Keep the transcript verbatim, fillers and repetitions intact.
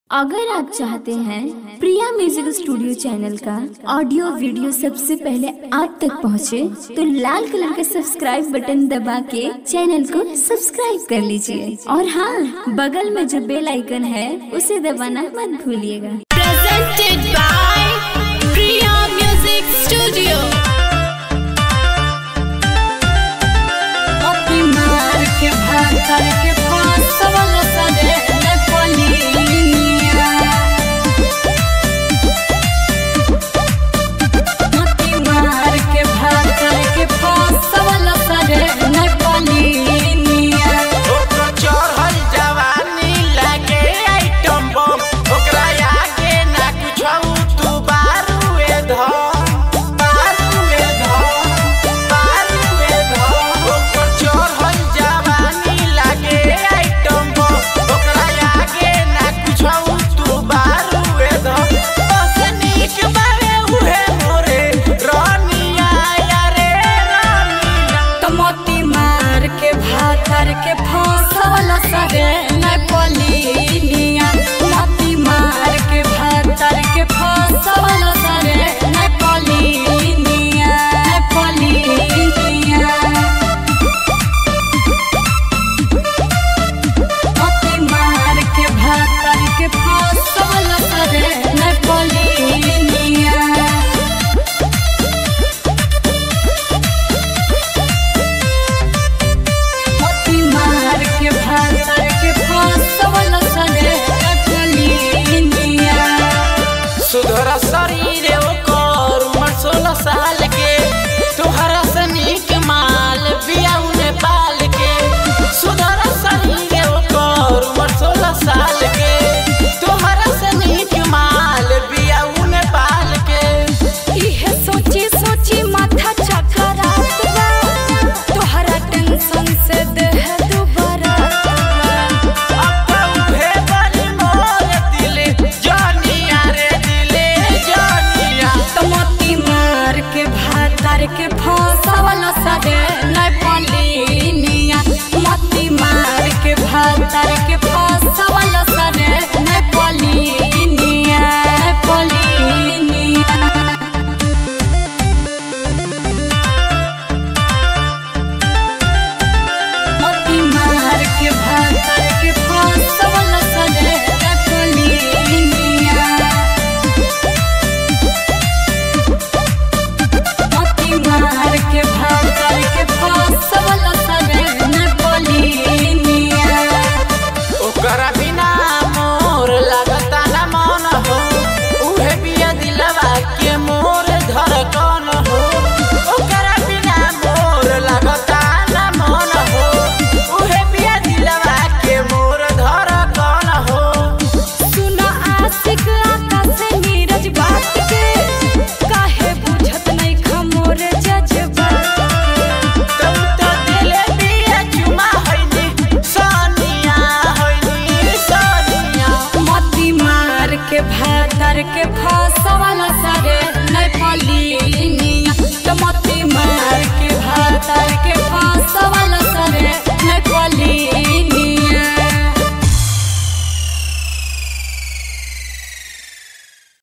अगर आप चाहते हैं प्रिया म्यूजिक स्टूडियो चैनल का ऑडियो वीडियो सबसे पहले आप तक पहुंचे, तो लाल कलर का सब्सक्राइब बटन दबा के चैनल को सब्सक्राइब कर लीजिए और हाँ, बगल में जो बेल आइकन है उसे दबाना मत भूलिएगा। Presented by